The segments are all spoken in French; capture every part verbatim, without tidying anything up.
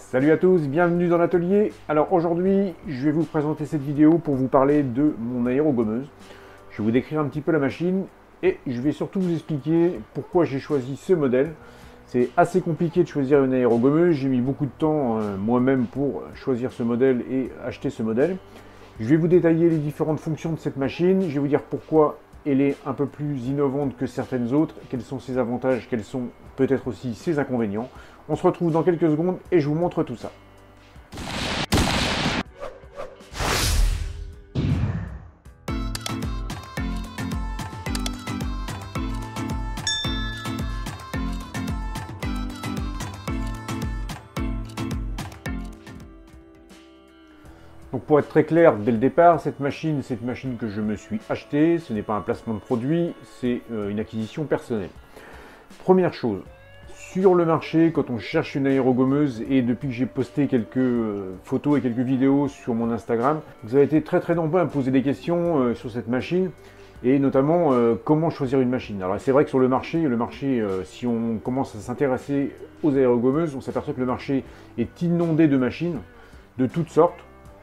Salut à tous, bienvenue dans l'atelier. Alors aujourd'hui, je vais vous présenter cette vidéo pour vous parler de mon aérogommeuse. Je vais vous décrire un petit peu la machine et je vais surtout vous expliquer pourquoi j'ai choisi ce modèle. C'est assez compliqué de choisir une aérogommeuse, j'ai mis beaucoup de temps euh, moi-même pour choisir ce modèle et acheter ce modèle. Je vais vous détailler les différentes fonctions de cette machine, je vais vous dire pourquoi elle est un peu plus innovante que certaines autres, quels sont ses avantages, quels sont peut-être aussi ses inconvénients. On se retrouve dans quelques secondes et je vous montre tout ça. Donc pour être très clair dès le départ, cette machine, c'est une machine que je me suis achetée, ce n'est pas un placement de produit, c'est une acquisition personnelle. Première chose, sur le marché, quand on cherche une aérogommeuse, et depuis que j'ai posté quelques photos et quelques vidéos sur mon Instagram, vous avez été très très nombreux à me poser des questions sur cette machine, et notamment euh, comment choisir une machine. Alors c'est vrai que sur le marché, le marché euh, si on commence à s'intéresser aux aérogommeuses, on s'aperçoit que le marché est inondé de machines de toutes sortes,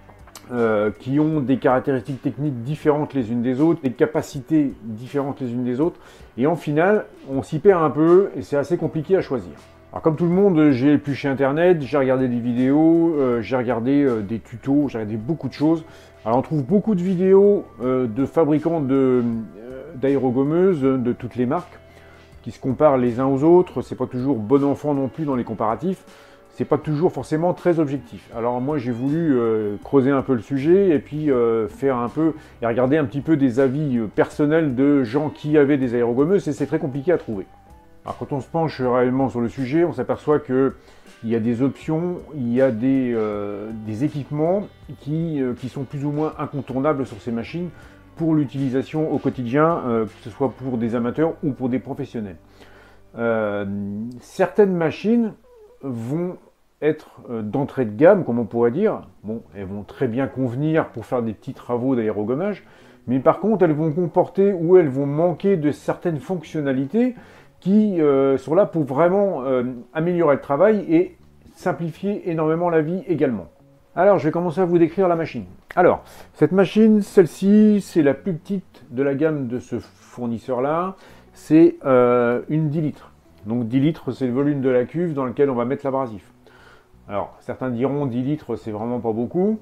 Euh, qui ont des caractéristiques techniques différentes les unes des autres, des capacités différentes les unes des autres, et en final, on s'y perd un peu et c'est assez compliqué à choisir. Alors comme tout le monde, j'ai épluché internet, j'ai regardé des vidéos, euh, j'ai regardé euh, des tutos, j'ai regardé beaucoup de choses. Alors on trouve beaucoup de vidéos euh, de fabricants de, euh, d'aérogommeuses de toutes les marques, qui se comparent les uns aux autres, c'est pas toujours bon enfant non plus dans les comparatifs. C'est pas toujours forcément très objectif. Alors moi j'ai voulu euh, creuser un peu le sujet et puis euh, faire un peu et regarder un petit peu des avis euh, personnels de gens qui avaient des aérogommeuses et c'est très compliqué à trouver. Alors quand on se penche réellement sur le sujet, on s'aperçoit que il y a des options, il y a des, euh, des équipements qui, euh, qui sont plus ou moins incontournables sur ces machines pour l'utilisation au quotidien, euh, que ce soit pour des amateurs ou pour des professionnels. Euh, certaines machines vont être d'entrée de gamme, comme on pourrait dire. Bon, elles vont très bien convenir pour faire des petits travaux d'aérogommage, mais par contre, elles vont comporter ou elles vont manquer de certaines fonctionnalités qui euh, sont là pour vraiment euh, améliorer le travail et simplifier énormément la vie également. Alors, je vais commencer à vous décrire la machine. Alors, cette machine, celle-ci, c'est la plus petite de la gamme de ce fournisseur-là. C'est euh, une dix litres. Donc dix litres, c'est le volume de la cuve dans lequel on va mettre l'abrasif. Alors, certains diront dix litres, c'est vraiment pas beaucoup.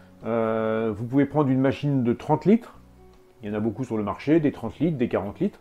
Euh, vous pouvez prendre une machine de trente litres. Il y en a beaucoup sur le marché, des trente litres, des quarante litres.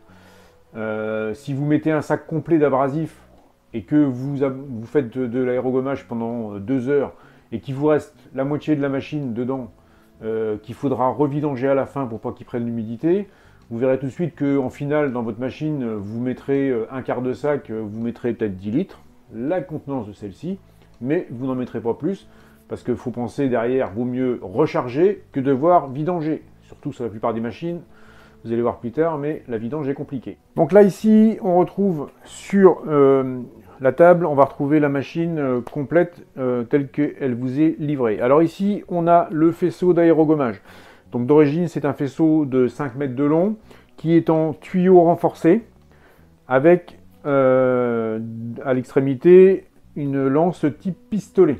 Euh, si vous mettez un sac complet d'abrasif et que vous, vous faites de, de l'aérogommage pendant deux heures et qu'il vous reste la moitié de la machine dedans, euh, qu'il faudra revidanger à la fin pour pas qu'il prenne l'humidité, vous verrez tout de suite qu'en final, dans votre machine, vous mettrez un quart de sac, vous mettrez peut-être dix litres, la contenance de celle-ci, mais vous n'en mettrez pas plus, parce qu'il faut penser derrière, vaut mieux recharger que devoir vidanger. Surtout sur la plupart des machines, vous allez voir plus tard, mais la vidange est compliquée. Donc là, ici, on retrouve sur euh, la table, on va retrouver la machine euh, complète euh, telle qu'elle vous est livrée. Alors ici, on a le faisceau d'aérogommage. Donc d'origine, c'est un faisceau de cinq mètres de long, qui est en tuyau renforcé, avec euh, à l'extrémité, une lance type pistolet.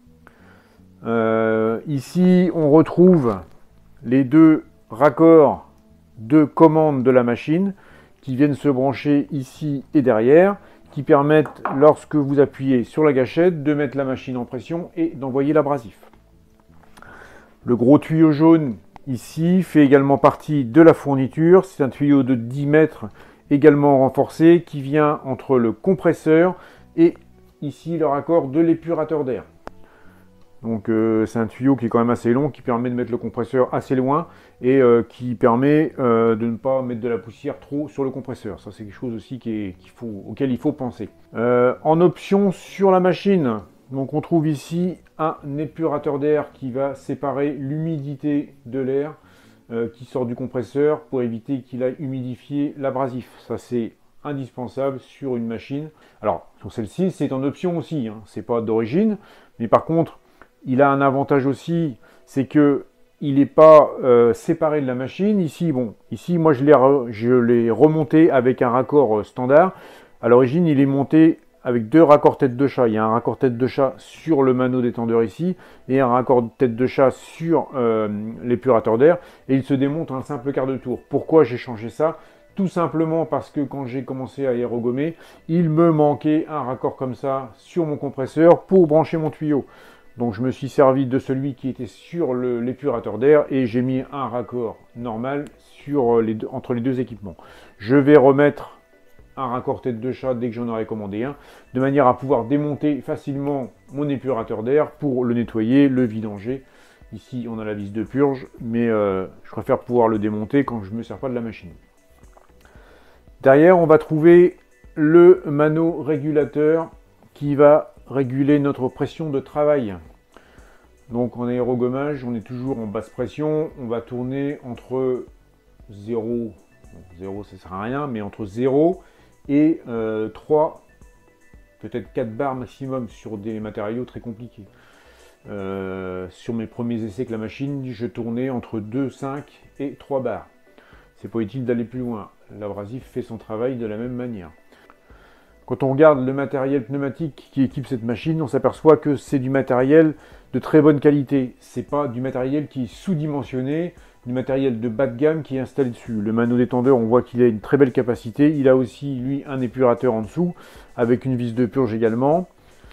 Euh, ici, on retrouve les deux raccords de commande de la machine qui viennent se brancher ici et derrière, qui permettent, lorsque vous appuyez sur la gâchette, de mettre la machine en pression et d'envoyer l'abrasif. Le gros tuyau jaune ici fait également partie de la fourniture. C'est un tuyau de dix mètres également renforcé qui vient entre le compresseur et ici le raccord de l'épurateur d'air. Donc euh, c'est un tuyau qui est quand même assez long, qui permet de mettre le compresseur assez loin et euh, qui permet euh, de ne pas mettre de la poussière trop sur le compresseur. Ça c'est quelque chose aussi qui est, qu'il faut, auquel il faut penser. Euh, en option sur la machine, donc on trouve ici un épurateur d'air qui va séparer l'humidité de l'air euh, qui sort du compresseur pour éviter qu'il aille humidifier l'abrasif. Ça c'est indispensable sur une machine. Alors sur celle-ci c'est en option aussi, hein. C'est pas d'origine, mais par contre il a un avantage aussi, c'est que il n'est pas euh, séparé de la machine. Ici, bon, ici moi je l'ai re, je l'ai remonté avec un raccord standard. À l'origine il est monté avec deux raccords tête de chat. Il y a un raccord tête de chat sur le mano détendeur ici et un raccord tête de chat sur euh, l'épurateur d'air et il se démonte en un simple quart de tour. Pourquoi j'ai changé ça? Tout simplement parce que quand j'ai commencé à aérogommer, il me manquait un raccord comme ça sur mon compresseur pour brancher mon tuyau. Donc je me suis servi de celui qui était sur l'épurateur d'air et j'ai mis un raccord normal sur les deux, entre les deux équipements. Je vais remettre un raccord tête de chat dès que j'en aurai commandé un, de manière à pouvoir démonter facilement mon épurateur d'air pour le nettoyer, le vidanger. Ici on a la vis de purge, mais euh, je préfère pouvoir le démonter quand je ne me sers pas de la machine. Derrière on va trouver le mano régulateur qui va réguler notre pression de travail. Donc en aérogommage, on est toujours en basse pression, on va tourner entre zéro, zéro ça sert à rien, mais entre zéro et euh, trois, peut-être quatre bars maximum sur des matériaux très compliqués. Euh, sur mes premiers essais avec la machine, je tournais entre deux, cinq et trois bars. C'est pas utile d'aller plus loin, l'abrasif fait son travail de la même manière. Quand on regarde le matériel pneumatique qui équipe cette machine, on s'aperçoit que c'est du matériel de très bonne qualité. C'est pas du matériel qui est sous-dimensionné, du matériel de bas de gamme qui est installé dessus. Le mano détendeur, on voit qu'il a une très belle capacité. Il a aussi, lui, un épurateur en dessous, avec une vis de purge également.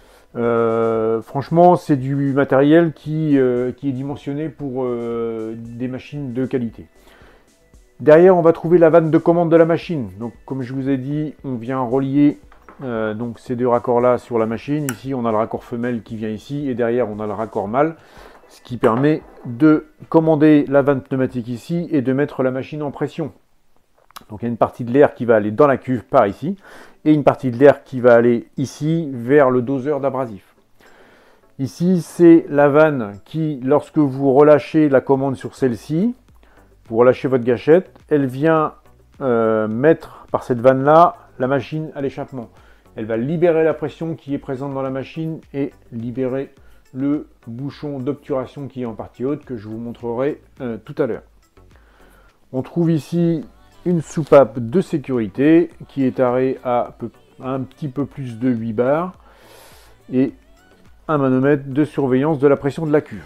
Euh, franchement, c'est du matériel qui, euh, qui est dimensionné pour euh, des machines de qualité. Derrière, on va trouver la vanne de commande de la machine. Donc, comme je vous ai dit, on vient relier euh, donc ces deux raccords-là sur la machine. Ici, on a le raccord femelle qui vient ici, et derrière, on a le raccord mâle, ce qui permet de commander la vanne pneumatique ici et de mettre la machine en pression. Donc, il y a une partie de l'air qui va aller dans la cuve par ici, et une partie de l'air qui va aller ici vers le doseur d'abrasif. Ici, c'est la vanne qui, lorsque vous relâchez la commande sur celle-ci, vous relâchez votre gâchette, elle vient euh, mettre par cette vanne-là la machine à l'échappement. Elle va libérer la pression qui est présente dans la machine et libérer le bouchon d'obturation qui est en partie haute que je vous montrerai euh, tout à l'heure. On trouve ici une soupape de sécurité qui est tarée à peu, un petit peu plus de huit bars et un manomètre de surveillance de la pression de la cuve.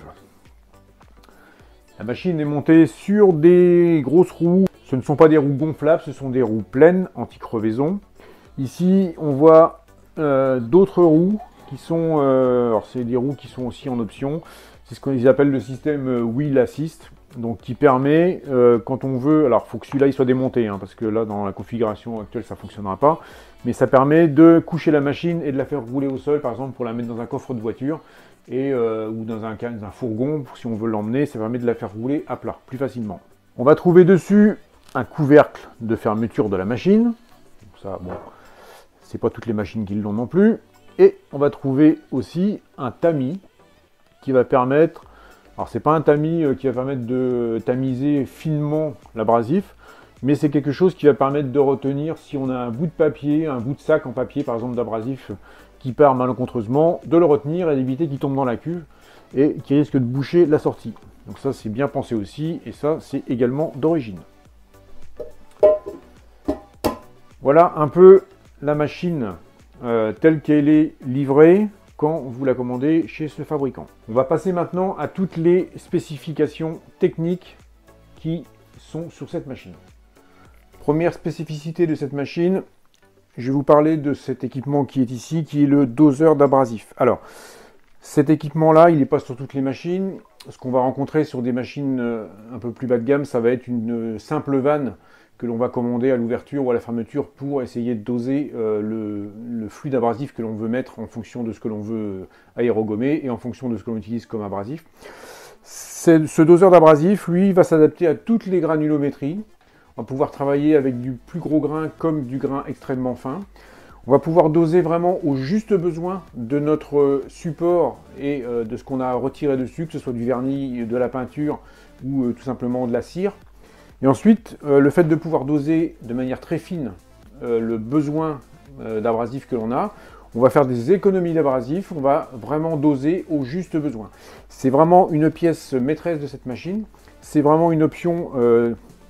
La machine est montée sur des grosses roues. Ce ne sont pas des roues gonflables, ce sont des roues pleines, anti-crevaison. Ici, on voit euh, d'autres roues qui sont... Euh, alors, c'est des roues qui sont aussi en option. C'est ce qu'ils appellent le système Wheel Assist. Donc, qui permet, euh, quand on veut... Alors, il faut que celui-là il soit démonté, hein, parce que là, dans la configuration actuelle, ça ne fonctionnera pas. Mais ça permet de coucher la machine et de la faire rouler au sol, par exemple, pour la mettre dans un coffre de voiture. Et, euh, ou dans un, dans un fourgon, si on veut l'emmener, ça permet de la faire rouler à plat, plus facilement. On va trouver dessus un couvercle de fermeture de la machine. Donc ça, bon, c'est pas toutes les machines qui l'ont non plus. Et on va trouver aussi un tamis qui va permettre, alors c'est pas un tamis qui va permettre de tamiser finement l'abrasif, mais c'est quelque chose qui va permettre de retenir si on a un bout de papier, un bout de sac en papier par exemple d'abrasif, qui part malencontreusement, de le retenir et d'éviter qu'il tombe dans la cuve et qui risque de boucher la sortie. Donc ça c'est bien pensé aussi et ça c'est également d'origine. Voilà un peu la machine euh, telle qu'elle est livrée quand vous la commandez chez ce fabricant. On va passer maintenant à toutes les spécifications techniques qui sont sur cette machine. Première spécificité de cette machine, je vais vous parler de cet équipement qui est ici, qui est le doseur d'abrasif. Alors, cet équipement-là, il n'est pas sur toutes les machines. Ce qu'on va rencontrer sur des machines un peu plus bas de gamme, ça va être une simple vanne que l'on va commander à l'ouverture ou à la fermeture pour essayer de doser euh, le, le flux d'abrasif que l'on veut mettre en fonction de ce que l'on veut aérogommer et en fonction de ce que l'on utilise comme abrasif. Ce doseur d'abrasif, lui, va s'adapter à toutes les granulométries. On va pouvoir travailler avec du plus gros grain comme du grain extrêmement fin. On va pouvoir doser vraiment au juste besoin de notre support et euh, de ce qu'on a retiré dessus, que ce soit du vernis, de la peinture ou euh, tout simplement de la cire. Et ensuite, euh, le fait de pouvoir doser de manière très fine euh, le besoin euh, d'abrasif que l'on a, on va faire des économies d'abrasif, on va vraiment doser au juste besoin. C'est vraiment une pièce maîtresse de cette machine. C'est vraiment une option... Euh,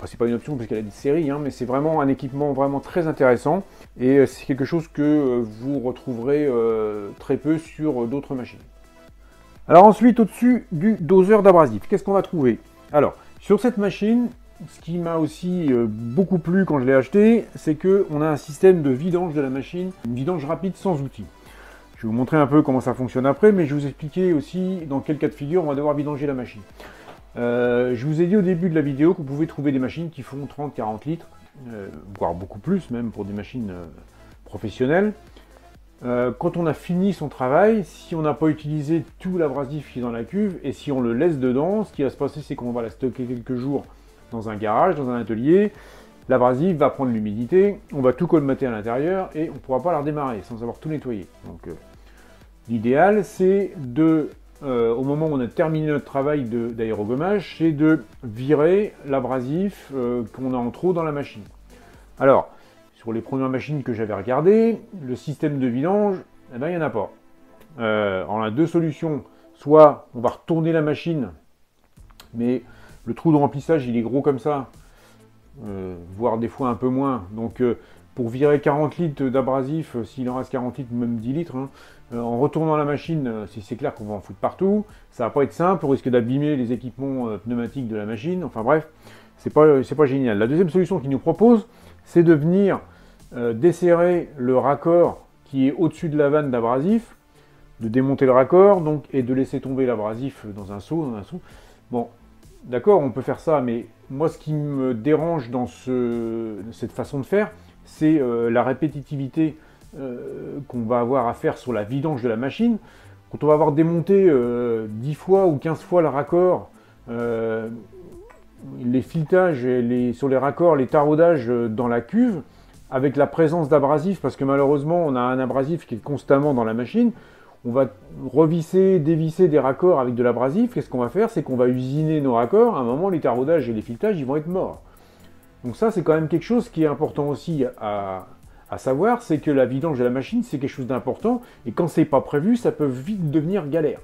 enfin c'est pas une option parce qu'elle a des séries, hein, mais c'est vraiment un équipement vraiment très intéressant et c'est quelque chose que vous retrouverez euh, très peu sur d'autres machines. Alors ensuite, au-dessus du doseur d'abrasif, qu'est-ce qu'on va trouver? Alors, sur cette machine, ce qui m'a aussi euh, beaucoup plu quand je l'ai acheté, c'est qu'on a un système de vidange de la machine, une vidange rapide sans outil. Je vais vous montrer un peu comment ça fonctionne après, mais je vais vous expliquer aussi dans quel cas de figure on va devoir vidanger la machine. Euh, je vous ai dit au début de la vidéo que vous pouvez trouver des machines qui font trente à quarante litres, euh, voire beaucoup plus même pour des machines euh, professionnelles. Euh, quand on a fini son travail, si on n'a pas utilisé tout l'abrasif qui est dans la cuve, et si on le laisse dedans, ce qui va se passer, c'est qu'on va la stocker quelques jours dans un garage, dans un atelier. L'abrasif va prendre l'humidité, on va tout colmater à l'intérieur, et on ne pourra pas la redémarrer sans avoir tout nettoyé. Donc, euh, l'idéal, c'est de, euh, au moment où on a terminé notre travail d'aérogommage, c'est de virer l'abrasif euh, qu'on a en trop dans la machine. Alors, sur les premières machines que j'avais regardées, le système de vidange, eh ben, il n'y en a pas. Euh, on a deux solutions. Soit on va retourner la machine, mais le trou de remplissage il est gros comme ça, euh, voire des fois un peu moins. Donc euh, pour virer quarante litres d'abrasif, euh, s'il en reste quarante litres, même dix litres, hein, euh, en retournant la machine, euh, c'est clair qu'on va en foutre partout. Ça va pas être simple, on risque d'abîmer les équipements euh, pneumatiques de la machine. Enfin bref, c'est pas, c'est pas génial. La deuxième solution qu'il nous propose, c'est de venir Euh, desserrer le raccord qui est au-dessus de la vanne d'abrasif, de démonter le raccord donc, et de laisser tomber l'abrasif dans un seau, dans un seau. Bon, d'accord, on peut faire ça, mais moi ce qui me dérange dans ce, cette façon de faire, c'est euh, la répétitivité euh, qu'on va avoir à faire sur la vidange de la machine. Quand on va avoir démonté euh, dix fois ou quinze fois le raccord, euh, les filetages et les, sur les raccords, les taraudages dans la cuve, avec la présence d'abrasif, parce que malheureusement on a un abrasif qui est constamment dans la machine, on va revisser, dévisser des raccords avec de l'abrasif. Qu'est-ce qu'on va faire? C'est qu'on va usiner nos raccords. À un moment, les taraudages et les filetages, ils vont être morts. Donc ça, c'est quand même quelque chose qui est important aussi à, à savoir, c'est que la vidange de la machine, c'est quelque chose d'important, et quand c'est pas prévu, ça peut vite devenir galère.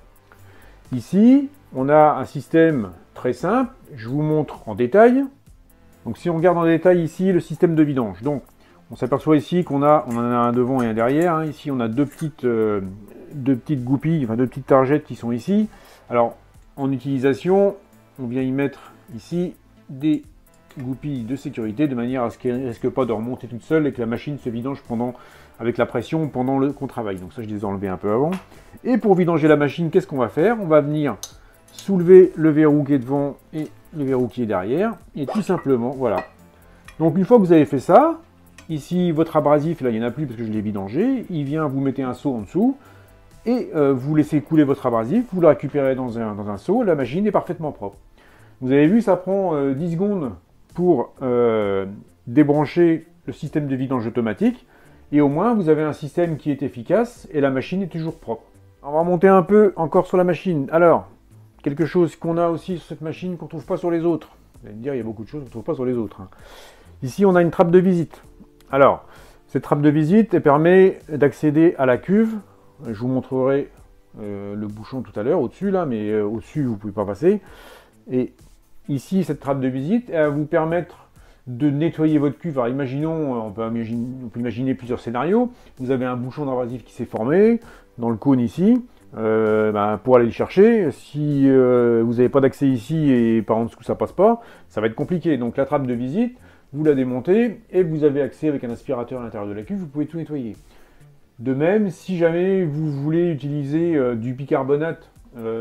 Ici, on a un système très simple, je vous montre en détail. Donc si on regarde en détail ici, le système de vidange. Donc, on s'aperçoit ici qu'on a, on en a un devant et un derrière. Hein. Ici, on a deux petites, euh, deux petites goupilles, enfin deux petites targettes qui sont ici. Alors, en utilisation, on vient y mettre ici des goupilles de sécurité de manière à ce qu'elle ne risque pas de remonter toute seule et que la machine se vidange pendant, avec la pression pendant le qu'on travaille. Donc ça, je les ai enlevés un peu avant. Et pour vidanger la machine, qu'est-ce qu'on va faire? On va venir soulever le verrou qui est devant et le verrou qui est derrière. Et tout simplement, voilà. Donc une fois que vous avez fait ça, ici, votre abrasif, là, il n'y en a plus parce que je l'ai vidangé. Il vient, vous mettez un seau en dessous et euh, vous laissez couler votre abrasif. Vous le récupérez dans un, dans un seau. La machine est parfaitement propre. Vous avez vu, ça prend euh, dix secondes pour euh, débrancher le système de vidange automatique. Et au moins, vous avez un système qui est efficace et la machine est toujours propre. On va monter un peu encore sur la machine. Alors, quelque chose qu'on a aussi sur cette machine qu'on ne trouve pas sur les autres. Vous allez me dire, il y a beaucoup de choses qu'on ne trouve pas sur les autres. Hein. Ici, on a une trappe de visite. Alors, cette trappe de visite, elle permet d'accéder à la cuve. Je vous montrerai euh, le bouchon tout à l'heure, au-dessus, là, mais euh, au-dessus, vous ne pouvez pas passer. Et ici, cette trappe de visite, elle va vous permettre de nettoyer votre cuve. Alors, imaginons, on peut imaginer, on peut imaginer plusieurs scénarios. Vous avez un bouchon d'abrasif qui s'est formé dans le cône ici. Euh, ben, pour aller le chercher, si euh, vous n'avez pas d'accès ici et par en dessous ça passe pas, ça va être compliqué. Donc la trappe de visite, vous la démontez et vous avez accès avec un aspirateur à l'intérieur de la cuve, vous pouvez tout nettoyer. De même, si jamais vous voulez utiliser euh, du bicarbonate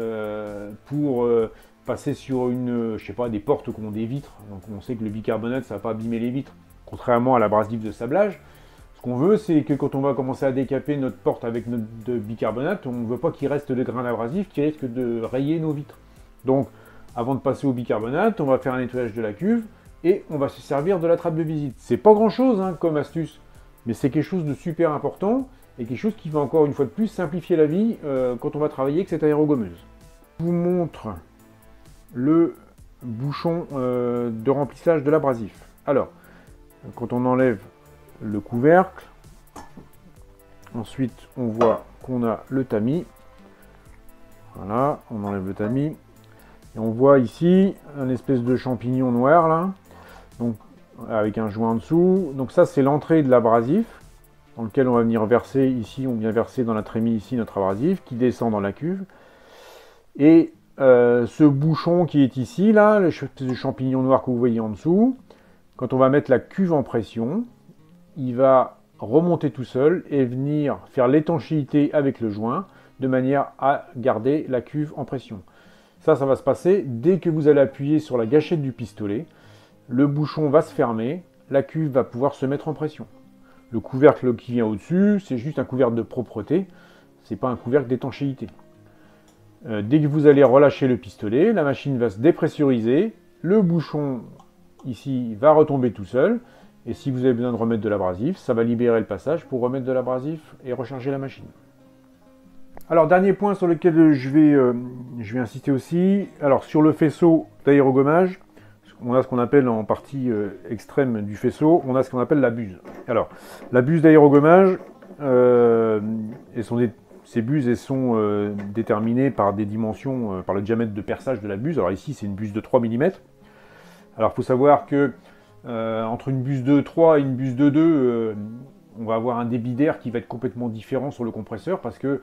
euh, pour euh, passer sur une, je sais pas, des portes qui ont des vitres, donc on sait que le bicarbonate ça va pas abîmer les vitres, contrairement à l'abrasif de sablage. Ce qu'on veut, c'est que quand on va commencer à décaper notre porte avec notre bicarbonate, on ne veut pas qu'il reste des grains d'abrasif qui risquent de rayer nos vitres. Donc, avant de passer au bicarbonate, on va faire un nettoyage de la cuve et on va se servir de la trappe de visite. C'est pas grand chose hein, comme astuce, mais c'est quelque chose de super important et quelque chose qui va encore une fois de plus simplifier la vie euh, quand on va travailler avec cette aérogommeuse. Je vous montre le bouchon euh, de remplissage de l'abrasif. Alors, quand on enlève le couvercle, ensuite on voit qu'on a le tamis, voilà, on enlève le tamis, et on voit ici un espèce de champignon noir là, avec un joint en dessous. Donc ça, c'est l'entrée de l'abrasif, dans lequel on va venir verser, ici, on vient verser dans la trémie, ici, notre abrasif, qui descend dans la cuve. Et euh, ce bouchon qui est ici, là, le champignon noir que vous voyez en dessous, quand on va mettre la cuve en pression, il va remonter tout seul et venir faire l'étanchéité avec le joint, de manière à garder la cuve en pression. Ça, ça va se passer dès que vous allez appuyer sur la gâchette du pistolet. Le bouchon va se fermer, la cuve va pouvoir se mettre en pression. Le couvercle qui vient au-dessus, c'est juste un couvercle de propreté, c'est pas un couvercle d'étanchéité. Euh, dès que vous allez relâcher le pistolet, la machine va se dépressuriser, le bouchon ici va retomber tout seul, et si vous avez besoin de remettre de l'abrasif, ça va libérer le passage pour remettre de l'abrasif et recharger la machine. Alors, dernier point sur lequel je vais, euh, je vais insister aussi, alors sur le faisceau d'aérogommage, on a ce qu'on appelle en partie euh, extrême du faisceau, on a ce qu'on appelle la buse. Alors, la buse d'aérogommage, euh, elles sont des, ces buses elles sont euh, déterminées par des dimensions, euh, par le diamètre de perçage de la buse. Alors ici, c'est une buse de trois millimètres. Alors, il faut savoir que euh, entre une buse de trois et une buse de deux, euh, on va avoir un débit d'air qui va être complètement différent sur le compresseur parce que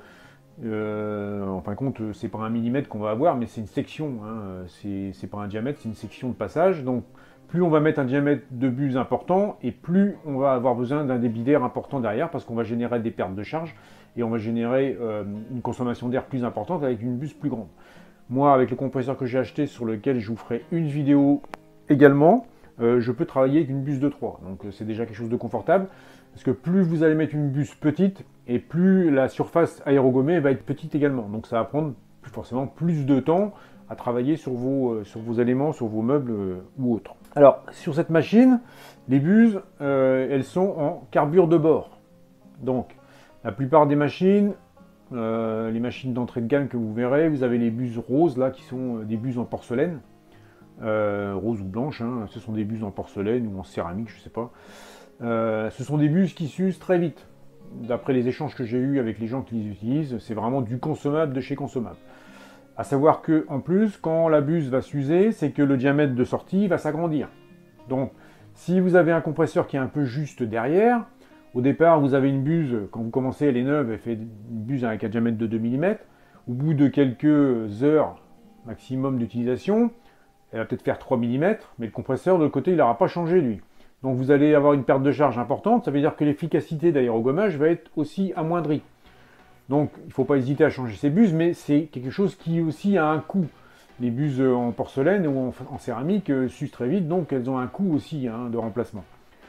Euh, en fin de compte, c'est pas un millimètre qu'on va avoir, mais c'est une section, hein. C'est pas un diamètre, c'est une section de passage. Donc, plus on va mettre un diamètre de buse important, et plus on va avoir besoin d'un débit d'air important derrière, parce qu'on va générer des pertes de charge, et on va générer euh, une consommation d'air plus importante avec une buse plus grande. Moi, avec le compresseur que j'ai acheté, sur lequel je vous ferai une vidéo également, euh, je peux travailler avec une buse de trois. Donc, c'est déjà quelque chose de confortable. Parce que plus vous allez mettre une buse petite, et plus la surface aérogommée va être petite également. Donc ça va prendre forcément plus de temps à travailler sur vos, euh, sur vos éléments, sur vos meubles euh, ou autres. Alors, sur cette machine, les buses, euh, elles sont en carbure de bord. Donc, la plupart des machines, euh, les machines d'entrée de gamme que vous verrez, vous avez les buses roses, là, qui sont des buses en porcelaine. Euh, rose ou blanche, hein, ce sont des buses en porcelaine ou en céramique, je ne sais pas. Euh, ce sont des buses qui s'usent très vite. D'après les échanges que j'ai eus avec les gens qui les utilisent, c'est vraiment du consommable de chez consommable. A savoir que, en plus, quand la buse va s'user, c'est que le diamètre de sortie va s'agrandir. Donc, si vous avez un compresseur qui est un peu juste derrière, au départ, vous avez une buse, quand vous commencez, elle est neuve, elle fait une buse avec un diamètre de deux millimètres. Au bout de quelques heures maximum d'utilisation, elle va peut-être faire trois millimètres, mais le compresseur, de l'autre côté, il n'aura pas changé, lui. Donc vous allez avoir une perte de charge importante, ça veut dire que l'efficacité d'aérogommage va être aussi amoindrie. Donc il ne faut pas hésiter à changer ces buses, mais c'est quelque chose qui aussi a un coût. Les buses en porcelaine ou en, en céramique euh, s'usent très vite, donc elles ont un coût aussi hein, de remplacement.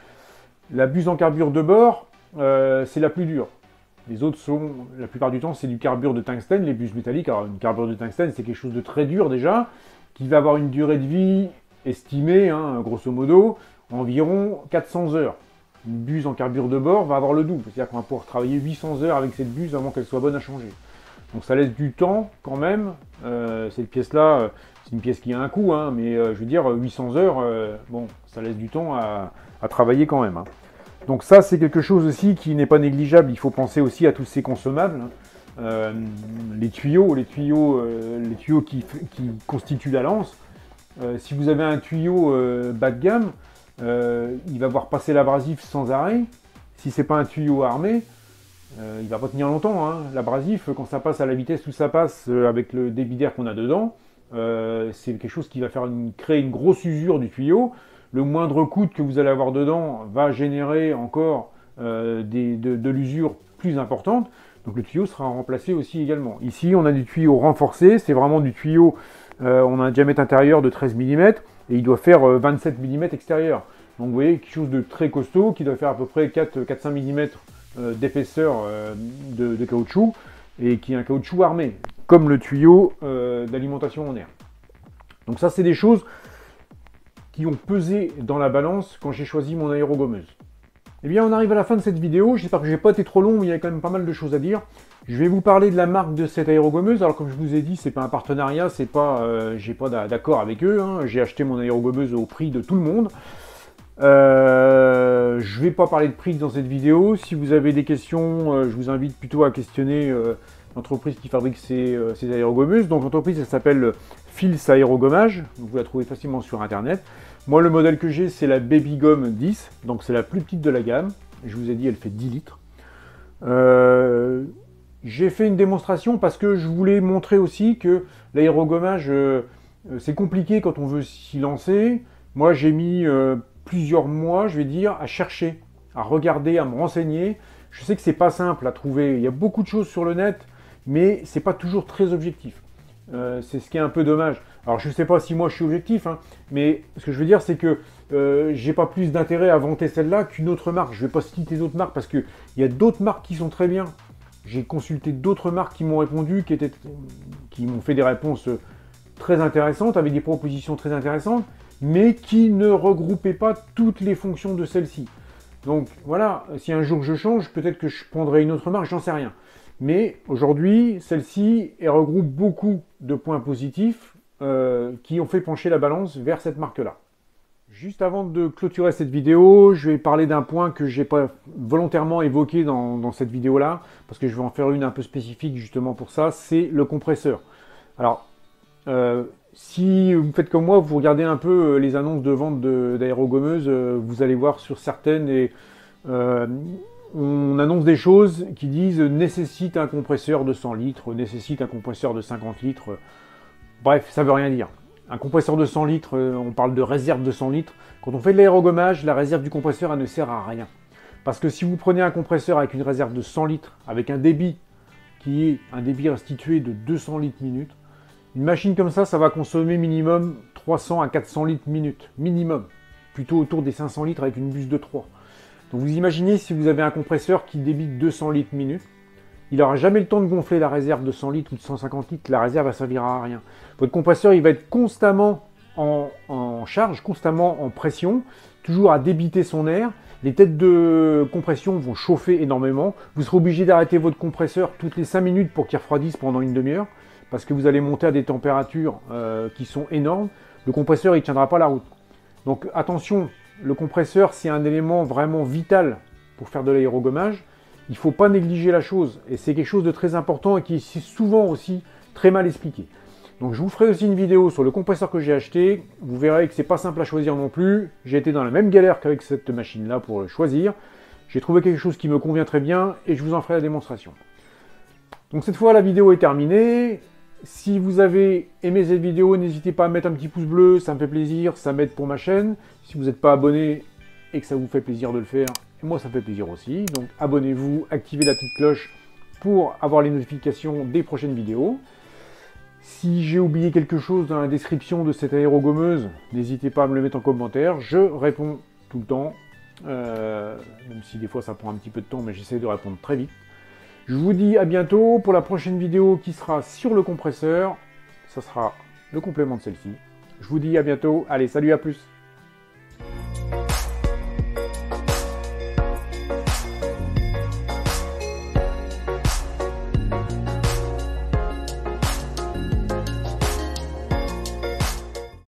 La buse en carbure de bord, euh, c'est la plus dure. Les autres sont, la plupart du temps, c'est du carbure de tungstène, les buses métalliques. Alors une carbure de tungstène, c'est quelque chose de très dur déjà, qui va avoir une durée de vie estimée, hein, grosso modo, environ quatre cents heures. Une buse en carbure de bord va avoir le double, c'est-à-dire qu'on va pouvoir travailler huit cents heures avec cette buse avant qu'elle soit bonne à changer. Donc ça laisse du temps quand même. Euh, cette pièce-là, euh, c'est une pièce qui a un coût, hein, mais euh, je veux dire huit cents heures, euh, bon, ça laisse du temps à, à travailler quand même. Hein. Donc ça, c'est quelque chose aussi qui n'est pas négligeable. Il faut penser aussi à tous ces consommables. Hein. Euh, les tuyaux, les tuyaux, euh, les tuyaux qui, qui constituent la lance. Euh, si vous avez un tuyau euh, bas de gamme, Euh, il va voir passer l'abrasif sans arrêt. Si c'est pas un tuyau armé, euh, il va pas tenir longtemps. Hein. L'abrasif, quand ça passe à la vitesse où ça passe, euh, avec le débit d'air qu'on a dedans, euh, c'est quelque chose qui va faire une, créer une grosse usure du tuyau. Le moindre coup que vous allez avoir dedans va générer encore euh, des, de, de l'usure plus importante. Donc le tuyau sera remplacé aussi également. Ici, on a du tuyau renforcé. C'est vraiment du tuyau, euh, on a un diamètre intérieur de treize millimètres. Et il doit faire vingt-sept millimètres extérieur. Donc vous voyez, quelque chose de très costaud qui doit faire à peu près quatre à cinq millimètres d'épaisseur de, de caoutchouc et qui est un caoutchouc armé, comme le tuyau d'alimentation en air. Donc ça, c'est des choses qui ont pesé dans la balance quand j'ai choisi mon aérogommeuse. Eh bien, on arrive à la fin de cette vidéo. J'espère que je n'ai pas été trop long, mais il y a quand même pas mal de choses à dire. Je vais vous parler de la marque de cette aérogommeuse. Alors, comme je vous ai dit, c'est pas un partenariat, c'est pas, euh, j'ai pas d'accord avec eux. Hein. J'ai acheté mon aérogommeuse au prix de tout le monde. Euh, je vais pas parler de prix dans cette vidéo. Si vous avez des questions, euh, je vous invite plutôt à questionner euh, l'entreprise qui fabrique ces, euh, ces aérogommeuses. Donc l'entreprise, elle s'appelle Fils Aérogommage, donc vous la trouvez facilement sur internet. Moi, le modèle que j'ai, c'est la Babygum dix, donc c'est la plus petite de la gamme. Je vous ai dit, elle fait dix litres. Euh, j'ai fait une démonstration parce que je voulais montrer aussi que l'aérogommage, euh, c'est compliqué quand on veut s'y lancer. Moi, j'ai mis euh, plusieurs mois, je vais dire, à chercher, à regarder, à me renseigner. Je sais que c'est pas simple à trouver. Il y a beaucoup de choses sur le net, mais c'est pas toujours très objectif. Euh, c'est ce qui est un peu dommage. Alors je ne sais pas si moi je suis objectif, hein, mais ce que je veux dire c'est que euh, j'ai pas plus d'intérêt à vanter celle-là qu'une autre marque. Je ne vais pas citer d'autres marques parce qu'il y a d'autres marques qui sont très bien. J'ai consulté d'autres marques qui m'ont répondu, qui, étaient, qui m'ont fait des réponses très intéressantes, avec des propositions très intéressantes, mais qui ne regroupaient pas toutes les fonctions de celle-ci. Donc voilà, si un jour je change, peut-être que je prendrai une autre marque, j'en sais rien. Mais aujourd'hui, celle-ci, elle regroupe beaucoup de points positifs euh, qui ont fait pencher la balance vers cette marque-là. Juste avant de clôturer cette vidéo, je vais parler d'un point que je n'ai pas volontairement évoqué dans, dans cette vidéo-là, parce que je vais en faire une un peu spécifique justement pour ça, c'est le compresseur. Alors, euh, si vous faites comme moi, vous regardez un peu les annonces de vente d'aérogommeuses, euh, vous allez voir sur certaines et... Euh, on annonce des choses qui disent nécessite un compresseur de cent litres, nécessite un compresseur de cinquante litres. Bref, ça veut rien dire. Un compresseur de cent litres, on parle de réserve de cent litres. Quand on fait de l'aérogommage, la réserve du compresseur, elle ne sert à rien. Parce que si vous prenez un compresseur avec une réserve de cent litres, avec un débit qui est un débit restitué de deux cents litres minute, une machine comme ça, ça va consommer minimum trois cents à quatre cents litres minute. Minimum. Plutôt autour des cinq cents litres avec une buse de trois. Donc vous imaginez si vous avez un compresseur qui débite deux cents litres minute, il n'aura jamais le temps de gonfler la réserve de cent litres ou de cent cinquante litres, la réserve ne servira à rien. Votre compresseur il va être constamment en, en charge, constamment en pression, toujours à débiter son air. Les têtes de compression vont chauffer énormément. Vous serez obligé d'arrêter votre compresseur toutes les cinq minutes pour qu'il refroidisse pendant une demi-heure, parce que vous allez monter à des températures euh, qui sont énormes. Le compresseur il ne tiendra pas la route. Donc attention, le compresseur, c'est un élément vraiment vital pour faire de l'aérogommage. Il ne faut pas négliger la chose. Et c'est quelque chose de très important et qui est souvent aussi très mal expliqué. Donc je vous ferai aussi une vidéo sur le compresseur que j'ai acheté. Vous verrez que c'est pas simple à choisir non plus. J'ai été dans la même galère qu'avec cette machine-là pour le choisir. J'ai trouvé quelque chose qui me convient très bien et je vous en ferai la démonstration. Donc cette fois, la vidéo est terminée. Si vous avez aimé cette vidéo, n'hésitez pas à mettre un petit pouce bleu, ça me fait plaisir, ça m'aide pour ma chaîne. Si vous n'êtes pas abonné et que ça vous fait plaisir de le faire, moi ça me fait plaisir aussi. Donc abonnez-vous, activez la petite cloche pour avoir les notifications des prochaines vidéos. Si j'ai oublié quelque chose dans la description de cette aérogommeuse, n'hésitez pas à me le mettre en commentaire. Je réponds tout le temps, euh, même si des fois ça prend un petit peu de temps, mais j'essaie de répondre très vite. Je vous dis à bientôt pour la prochaine vidéo qui sera sur le compresseur. Ça sera le complément de celle-ci. Je vous dis à bientôt. Allez, salut, à plus.